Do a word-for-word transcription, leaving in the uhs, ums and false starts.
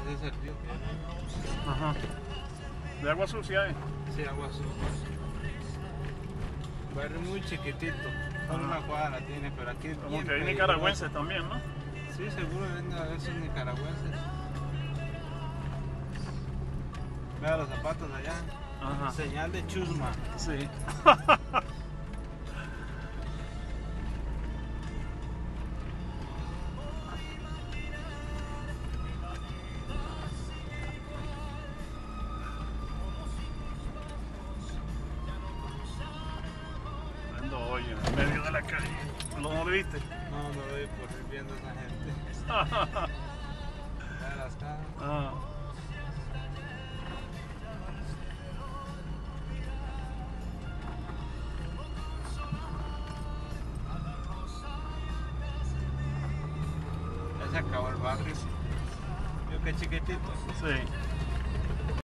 ese es el río que hay. Ajá. ¿De agua sucia, eh? Sí, agua sucia. Barrio muy chiquitito. Solo una cuadra tiene, pero aquí es Como bien que hay peligroso. nicaragüenses también, ¿no? Sí, seguro deben de haber sus nicaragüenses. Vea los zapatos allá. Ajá. Señal de chusma. Sí. Ando hoy en medio de la calle. ¿Lo no lo viste? No, no voy por ir viendo a esa gente. Vea las casas. Ah. Ya se acabó el barrio. Yo que chiquitito. Sí.